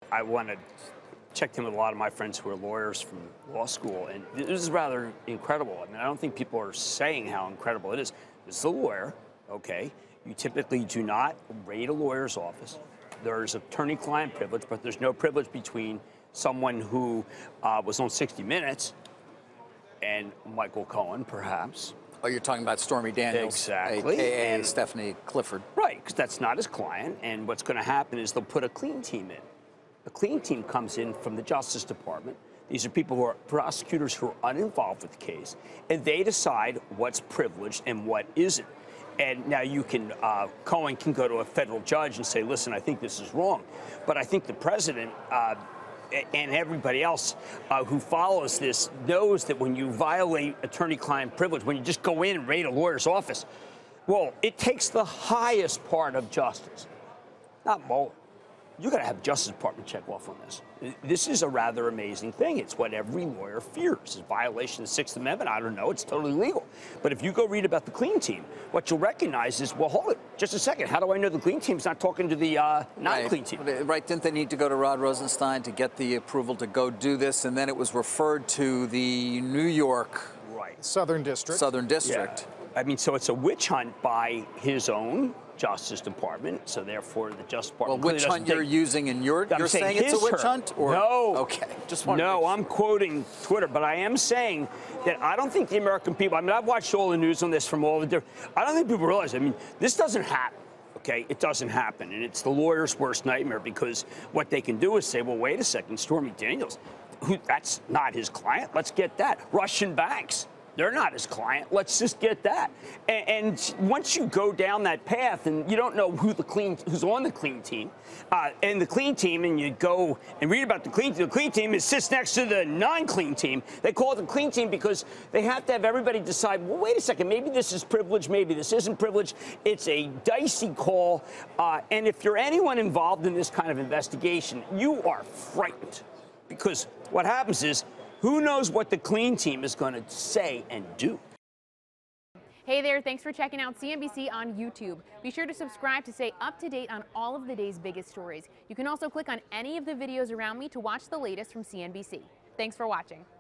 I want to check in with a lot of my friends who are lawyers from law school, and this is rather incredible. I mean, I don't think people are saying how incredible it is. This is a lawyer, okay? You typically do not raid a lawyer's office. There's attorney-client privilege, but there's no privilege between someone who was on 60 Minutes and Michael Cohen, perhaps. Oh, you're talking about Stormy Daniels, exactly, and Stephanie Clifford. Right, because that's not his client, and what's going to happen is they'll put a clean team in. A clean team comes in from the Justice Department. These are people who are prosecutors who are uninvolved with the case, and they decide what's privileged and what isn't. And now you can, Cohen can go to a federal judge and say, listen, I think this is wrong. But I think the president and everybody else who follows this knows that when you violate attorney-client privilege, when you just go in and raid a lawyer's office, well, it takes the highest part of justice, not Mueller. You got to have Justice Department check off on this. This is a rather amazing thing. It's what every lawyer fears. It's a violation of the Sixth Amendment. I don't know. It's totally legal. But if you go read about the clean team, what you'll recognize is, well, hold it, just a second. How do I know the clean team's not talking to the non-clean team? Right. Didn't they need to go to Rod Rosenstein to get the approval to go do this? And then it was referred to the New York Southern District. Yeah. I mean, so it's a witch hunt by his own Justice Department, so therefore the Justice Department. Well, witch hunt you're using in your. You're saying it's a witch hunt, or no? Okay, just want. No, I'm quoting Twitter, but I am saying that I don't think the American people. I mean, I've watched all the news on this from all the different. I don't think people realize. I mean, this doesn't happen. Okay, it doesn't happen, and it's the lawyer's worst nightmare because what they can do is say, well, wait a second, Stormy Daniels, that's not his client. Let's get that. Russian banks. They're not his client. Let's just get that. And once you go down that path and you don't know who's on the clean team, and the clean team, and you go and read about the clean team sits next to the non-clean team. They call it the clean team because they have to have everybody decide, well, wait a second, maybe this is privileged, maybe this isn't privileged. It's a dicey call. And if you're anyone involved in this kind of investigation, you are frightened because what happens is, who knows what the clean team is going to say and do? Hey there, thanks for checking out CNBC on YouTube. Be sure to subscribe to stay up to date on all of the day's biggest stories. You can also click on any of the videos around me to watch the latest from CNBC. Thanks for watching.